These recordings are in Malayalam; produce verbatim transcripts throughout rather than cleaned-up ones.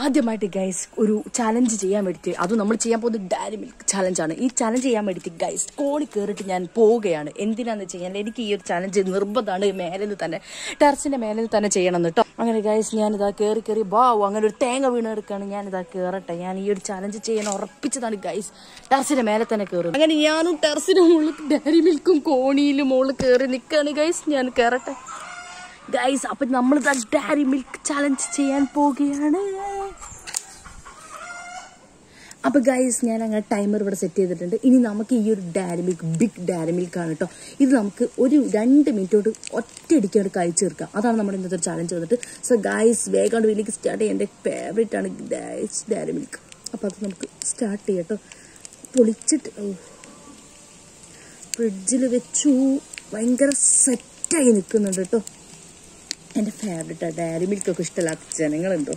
ആദ്യമായിട്ട് ഗൈസ് ഒരു ചാലഞ്ച് ചെയ്യാൻ വേണ്ടിയിട്ട്, അതും നമ്മൾ ചെയ്യാൻ പോകുന്നത് ഡയറി മിൽക്ക് ചാലഞ്ചാണ്. ഈ ചാലഞ്ച് ചെയ്യാൻ വേണ്ടിയിട്ട് ഗൈസ് കോണി കയറിയിട്ട് ഞാൻ പോവുകയാണ്. എന്തിനാന്ന് വെച്ച് കഴിഞ്ഞാൽ എനിക്ക് ഈ ഒരു ചാലഞ്ച് നിർബന്ധമാണ്. മേലിൽ തന്നെ, ടെറസിൻ്റെ മേലിൽ തന്നെ ചെയ്യണം കേട്ടോ. അങ്ങനെ ഗൈസ് ഞാനിതാ കയറി കയറി വാവ്, അങ്ങനെ ഒരു തേങ്ങ വീണ് എടുക്കുകയാണ്. ഞാനിതാ കയറട്ടെ. ഞാൻ ഈ ഒരു ചാലഞ്ച് ചെയ്യാൻ ഉറപ്പിച്ചതാണ് ഗൈസ്. ടെറസിൻ്റെ മേലെ തന്നെ കയറും. അങ്ങനെ ഞാനും ടെറസിൻ്റെ മുകളിൽ ഡയറി മിൽക്കും കോണിയിലും മുകളിൽ കയറി നിൽക്കുകയാണ് ഗൈസ്. ഞാൻ കയറട്ടെ ഗൈസ്. അപ്പം നമ്മൾ ഡയറി മിൽക്ക് ചാലഞ്ച് ചെയ്യാൻ പോവുകയാണ്. അപ്പോൾ ഗൈസ് ഞാൻ അങ്ങനെ ടൈമർ ഇവിടെ സെറ്റ് ചെയ്തിട്ടുണ്ട്. ഇനി നമുക്ക് ഈ ഒരു ഡയറി മിൽക്ക് ബിഗ് ഡയറി മിൽക്കാണ് കേട്ടോ. ഇത് നമുക്ക് ഒരു രണ്ട് മിനിറ്റോട് ഒറ്റയടിക്കാണ്ട് കഴിച്ചു തീർക്കാം. അതാണ് നമ്മുടെ ഇന്നത്തെ ചാലഞ്ച് വന്നിട്ട്. സോ ഗൈസ് വേഗം വീട്ടിലേക്ക് സ്റ്റാർട്ട് ചെയ്യാം. എൻ്റെ ഫേവറേറ്റ് ആണ് ഗൈസ് ഡയറി മിൽക്ക്. അപ്പോൾ അത് നമുക്ക് സ്റ്റാർട്ട് ചെയ്യാം കേട്ടോ. പൊളിച്ചിട്ട് ഫ്രിഡ്ജിൽ വെച്ചു. ഭയങ്കര സെറ്റായി നിൽക്കുന്നുണ്ട് കേട്ടോ. എൻ്റെ ഫേവറേറ്റാണ്. ഡയറി മിൽക്കൊക്കെ ഇഷ്ടമില്ലാത്ത ജനങ്ങളുണ്ടോ?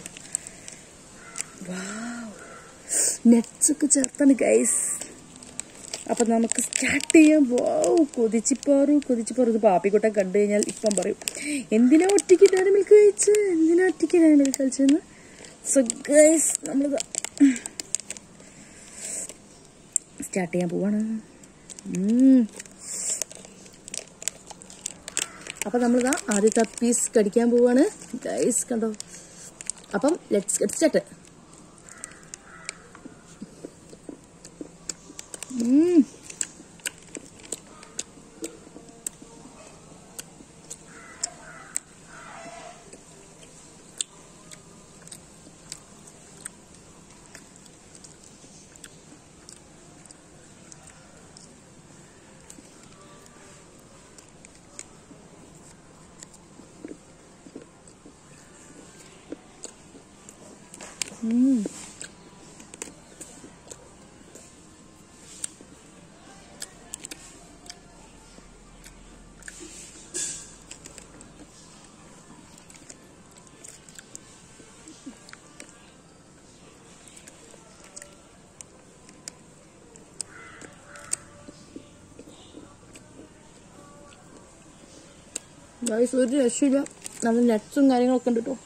വാവ്, നട്ട്സൊക്കെ ചേർത്താണ് ഗൈസ്. അപ്പം നമുക്ക് സ്റ്റാർട്ട് ചെയ്യാം. വാവ്, കൊതിച്ചിപ്പാറു കൊതിച്ചിപ്പാറു. ഇത് പാപ്പിക്കൊട്ടൻ കണ്ടു കഴിഞ്ഞാൽ ഇപ്പം പറയും, എന്തിനാ ഒറ്റയ്ക്ക് ഡയറി മിൽക്ക് കഴിച്ച്, എന്തിനാ ഒറ്റയ്ക്ക് ഡയറി മിൽക്ക് കഴിച്ചെന്ന്. സോ ഗൈസ് നമ്മളിത് സ്റ്റാർട്ട് ചെയ്യാൻ പോവാണ്. അപ്പം നമ്മളിതാ ആദ്യത്തെ പീസ് കടിക്കാൻ പോവാണ് ഗൈസ്. കണ്ടോ? അപ്പം let's get start. Mm. Guys, ഒരു രക്ഷയില്ല. നമ്മൾ നട്ട്സും കാര്യങ്ങളൊക്കെ ഉണ്ട് കേട്ടോ.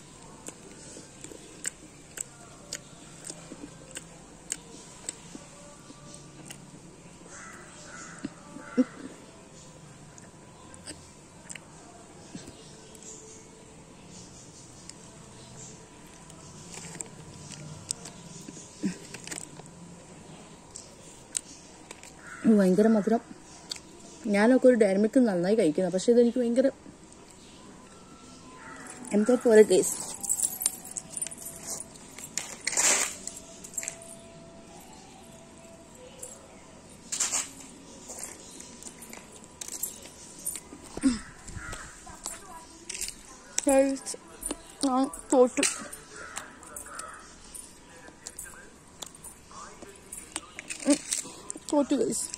ഭയങ്കര മധുരം. ഞാനൊക്കെ ഒരു ഡയറി മിൽക്ക് നന്നായി കഴിക്കുന്നത്, പക്ഷെ ഇതെനിക്ക് ഭയങ്കര എന്തോ പോലെ ഗൈസ്. ഞാൻ തോറ്റു. തോറ്റു ഗൈസ്.